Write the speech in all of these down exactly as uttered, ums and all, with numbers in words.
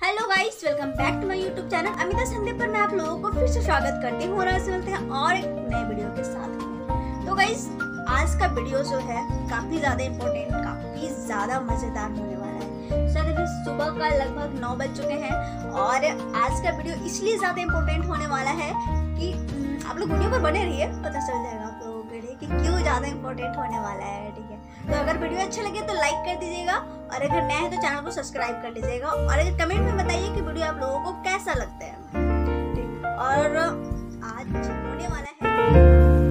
Hello guys, welcome back to my YouTube channel Amita Sandeep पर मैं आप लोगों को फिर से स्वागत करती हूँ और आज मिलते हैं और एक नए वीडियो के साथ। तो गाइस, आज का वीडियो जो है काफी ज्यादा इम्पोर्टेंट, काफी ज्यादा मजेदार होने वाला है। सर अभी सुबह का लगभग नौ बज चुके हैं और आज का वीडियो इसलिए ज्यादा इम्पोर्टेंट होने वाला है कि आप लोग वीडियो पर बने रहिए, पता चल जाएगा आप लोगों के लिए कि क्यों ज्यादा इम्पोर्टेंट होने वाला है। ठीक है, तो अगर वीडियो अच्छा लगे तो लाइक कर दीजिएगा और अगर नए हैं तो चैनल को सब्सक्राइब कर लीजिएगा और अगर कमेंट में बताइए कि वीडियो आप लोगों को कैसा लगता है। ठीक, और आज होने वाला है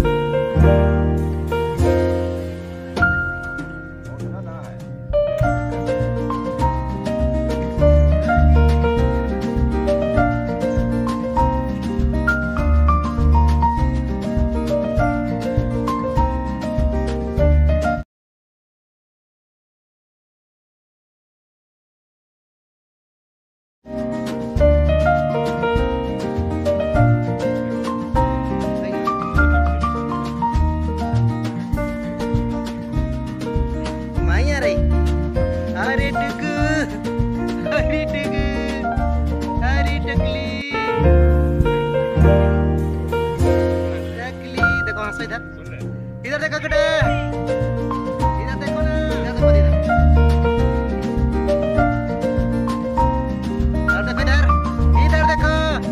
इधर देखो बेटा, इधर देखो ना, इधर देखो, इधर देखो, इधर इधर देखो।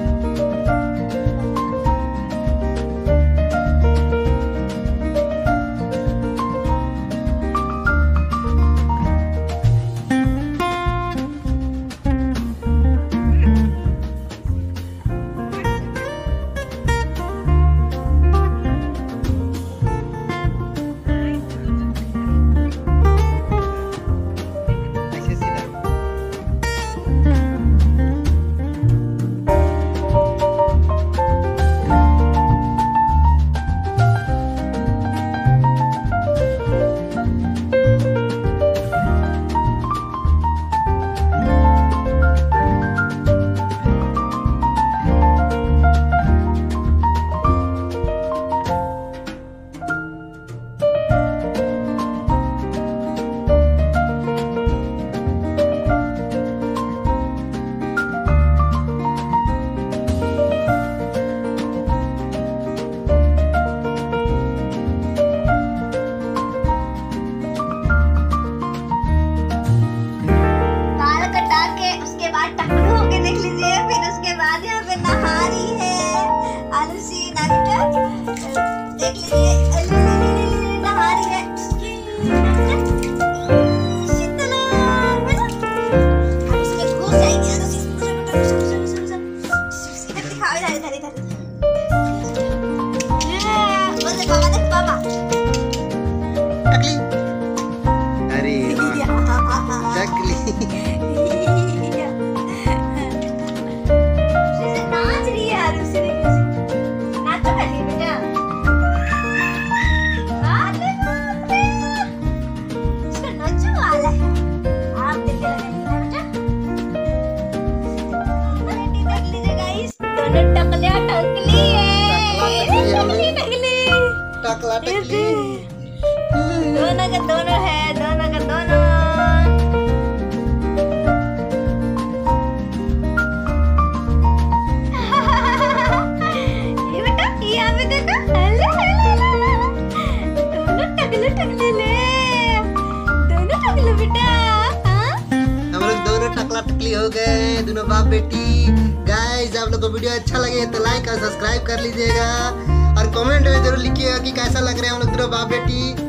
दोनों का दोनों है, दोनों का दोनों। ये बेटा, यहाँ पे देखो, हेलो हेलो हेलो, दोनों टकले टकले ले, दोनों टकले बेटा। हम लोग दोनों टकला टकली हो गए, दोनों बाप बेटी। गाइस, आप लोग को वीडियो अच्छा लगे तो लाइक और सब्सक्राइब कर लीजिएगा और कमेंट में जरूर लिखिएगा कि कैसा लग रहा है हम लोग दोनों बाप बेटी।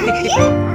ये